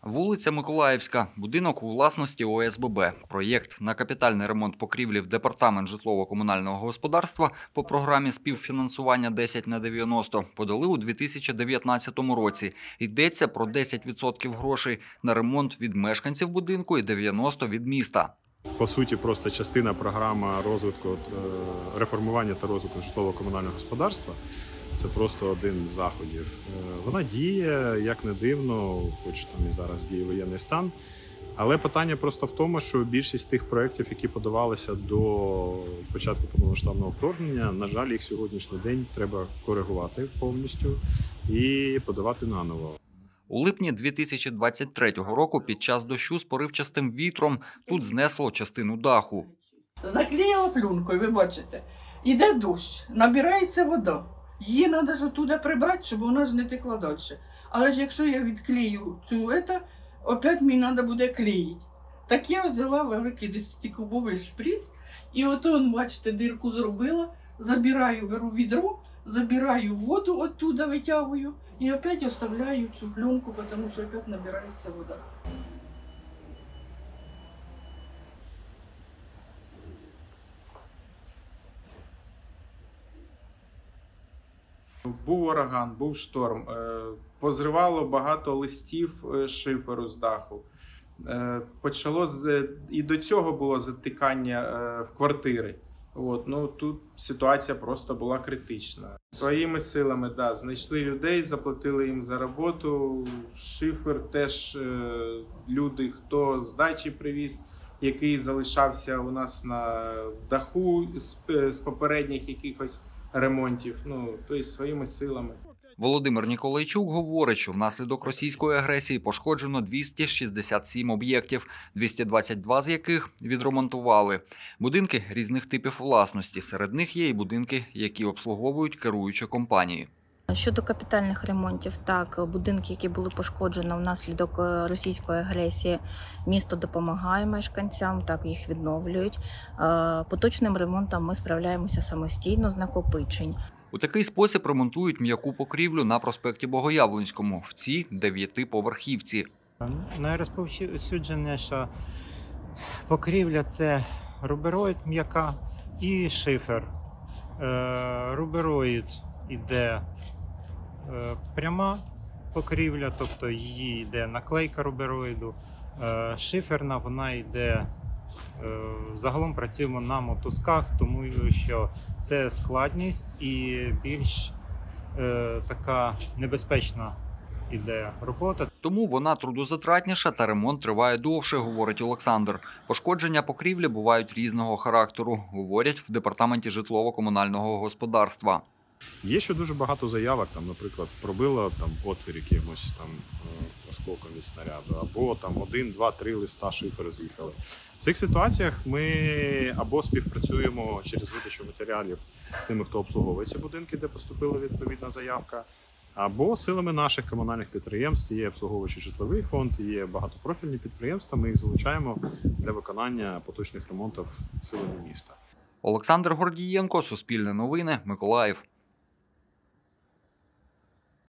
Вулиця Миколаївська. Будинок у власності ОСББ. Проєкт на капітальний ремонт покрівлі в департамент житлово-комунального господарства по програмі співфінансування 10/90 подали у 2019 році. Йдеться про 10% грошей на ремонт від мешканців будинку і 90% від міста. По суті, просто частина програми розвитку, реформування та розвитку житлово-комунального господарства. Це просто один з заходів. Вона діє, як не дивно, хоч там і зараз діє воєнний стан. Але питання просто в тому, що більшість тих проєктів, які подавалися до початку повномасштабного вторгнення, на жаль, їх сьогоднішній день треба коригувати повністю і подавати наново. У липні 2023 року під час дощу з поривчастим вітром тут знесло частину даху. Заклеїла пленкою, ви бачите. Іде дощ, набирається вода. Її треба ж туди прибрати, щоб вона ж не текла далі. Але ж якщо я відклею опять мені треба буде клеїти. Так я взяла великий 10-кубовий шприц, і ото, бачите, дирку зробила, беру відро, забираю воду оттуда, витягую, і опять оставляю цю пленку, тому що опять набирається вода. Був ураган, був шторм, позривало багато листів шиферу з даху. І до цього було затикання в квартири. Тут ситуація просто була критична. Своїми силами знайшли людей, заплатили їм за роботу. Шифер теж люди, хто з дачі привіз, який залишався у нас на даху з попередніх якихось ремонтів, тобто своїми силами. Володимир Ніколайчук говорить, що внаслідок російської агресії пошкоджено 267 об'єктів, 222 з яких відремонтували. Будинки різних типів власності. Серед них є і будинки, які обслуговують керуючі компанії. Щодо капітальних ремонтів, так, будинки, які були пошкоджені внаслідок російської агресії, місто допомагає мешканцям, так, їх відновлюють. Поточним ремонтом ми справляємося самостійно з накопичень. У такий спосіб ремонтують м'яку покрівлю на проспекті Богоявленському в цій 9-поверхівці. Найрозповсюдженіша покрівля – це рубероїд м'яка і шифер. Рубероїд іде пряма покрівля, тобто її йде наклейка рубероїду. Шиферна, вона йде, загалом працюємо на мотузках, тому що це складність і більш така небезпечна іде робота. Тому вона трудозатратніша та ремонт триває довше, говорить Олександр. Пошкодження покрівлі бувають різного характеру, говорять в департаменті житлово-комунального господарства. Є ще дуже багато заявок, наприклад, пробило отвір якимось осколком від снаряду, або 1, 2, 3 листа шиферу з'їхали. В цих ситуаціях ми або співпрацюємо через видачу матеріалів з тими, хто обслуговує ці будинки, де поступила відповідна заявка, або силами наших комунальних підприємств, є обслуговуючий житловий фонд, є багатопрофільні підприємства, ми їх залучаємо для виконання поточних ремонтів силами міста. Олександр Гордієнко, Суспільне новини, Миколаїв.